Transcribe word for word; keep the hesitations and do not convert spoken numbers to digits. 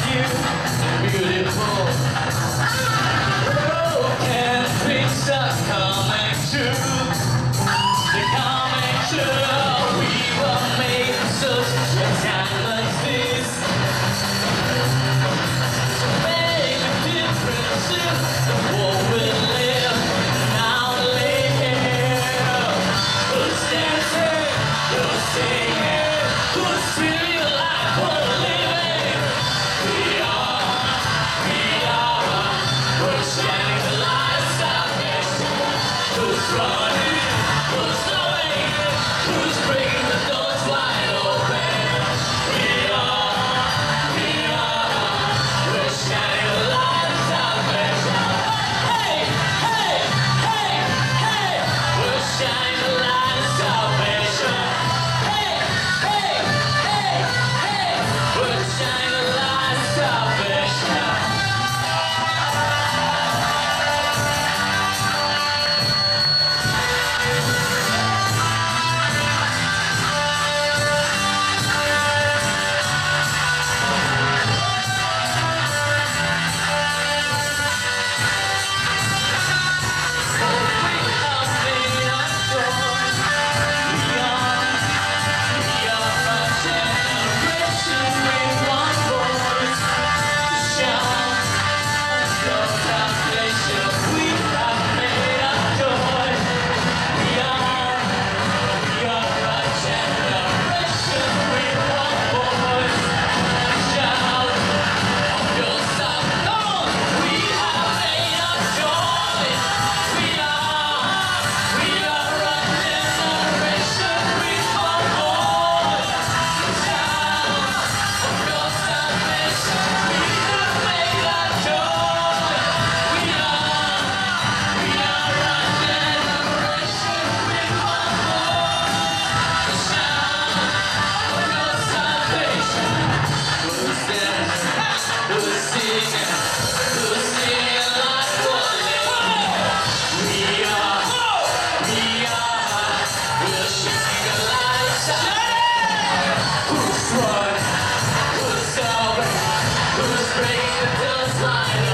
you, beautiful. Broken dreams are coming true. They're coming true. We were made for such a time like this. Make a difference in the world we live. Now live here. Who's dancing? Who's singing? Who's feeling like we're living? We are, we are. We're shining the light of salvation. Who's running? Who's knowing? Who's breaking the doors wide open? We are, we are. We're shining the light of salvation. Hey, hey, hey, hey. We're shining the light of salvation. Hey, hey, hey, hey. We're shining the light of salvation. Who's breaking the dust line?